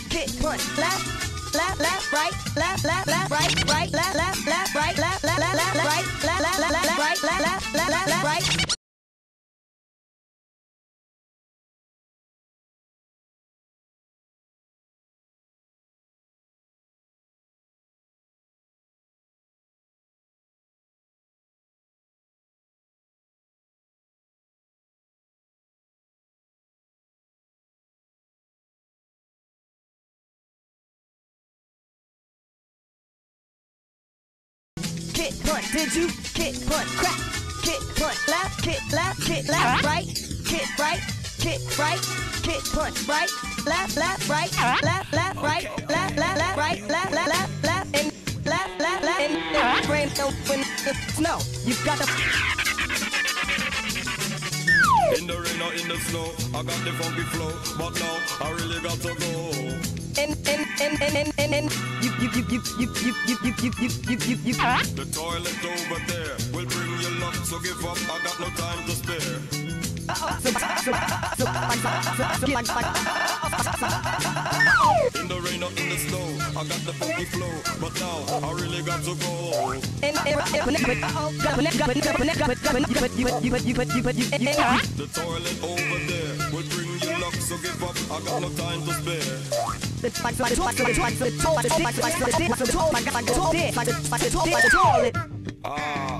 kick, punch, left, left, left, right, left, left, left, right, right, left, left, left, right, left, left, left, left, right, left, left, left, left, right, left, left, left, left, left, right. Kick, punch, did you? Kick, punch, crack. Kick, punch, left, kick, right. Kick, right, kick, punch, right. Left, left, right, left, left, right, left, left, left, right, left, left, left, left, and left, left, left, and rain, when it's snow. You got the. In the rain or in the snow, I got the funky flow, but now I really got to go. And you. The toilet over there will bring you luck, so give up, I got no time to spare. In the rain or in the snow, I got the funky flow, but now I really got to go. The toilet over there will bring you luck, so give up, I got no time to spare. Ah.